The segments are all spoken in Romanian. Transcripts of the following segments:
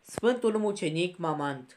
Sfântul mucenic Mamant.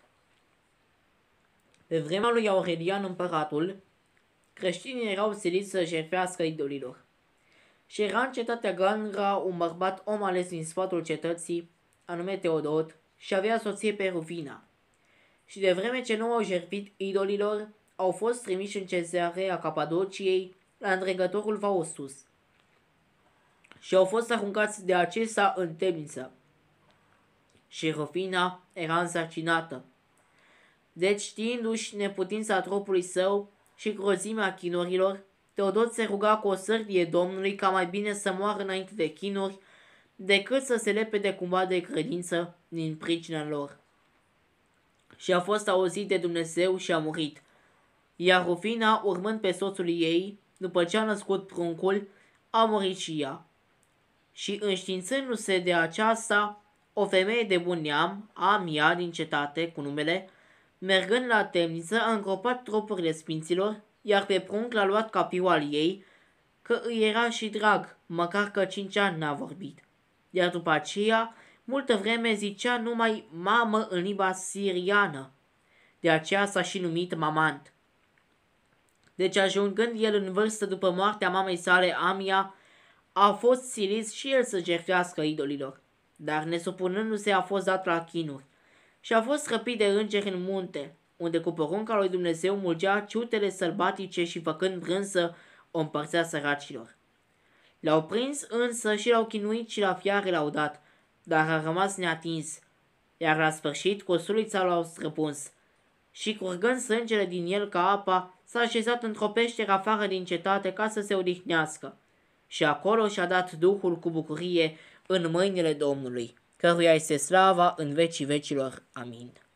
Pe vremea lui Aurelian împăratul, creștinii erau siliți să jertfească idolilor. Și era în cetatea Gangra un bărbat om ales din sfatul cetății, anume Teodot, și avea soție pe Rufina. Și de vreme ce nu au jertfit idolilor, au fost trimiși în cezarea Capadociei la îndregătorul Faustus. Și au fost aruncați de acesta în temniță. Și Rufina era însărcinată. Deci, știindu-și neputința trupului său și grozimea chinurilor, Teodot se ruga cu o sârdie Domnului ca mai bine să moară înainte de chinuri, decât să se lepede cumva de credință din pricina lor. Și a fost auzit de Dumnezeu și a murit. Iar Rufina, urmând pe soțul ei, după ce a născut pruncul, a murit și ea. Și înștiințându-se de aceasta, o femeie de bun neam, Amia din cetate, cu numele, mergând la temniță, a îngropat trupurile sfinților, iar pe prunc l-a luat ca fiul al ei, că îi era și drag, măcar că 5 ani n-a vorbit. Iar după aceea, multă vreme zicea numai mamă în limba siriană. De aceea s-a și numit Mamant. Deci, ajungând el în vârstă după moartea mamei sale, Amia, a fost silit și el să jertfească idolilor, dar nesupunându-se a fost dat la chinuri și a fost răpit de îngeri în munte, unde cu porunca lui Dumnezeu mulgea ciutele sălbatice și făcând brânză o împărțea săracilor. L-au prins însă și l-au chinuit și la fiare l-au dat, dar a rămas neatins, iar la sfârșit cu sulița l-au străpuns și curgând sângele din el ca apa, s-a așezat într-o peșteră afară din cetate ca să se odihnească. Și acolo și-a dat Duhul cu bucurie în mâinile Domnului, căruia este slava în vecii vecilor. Amin.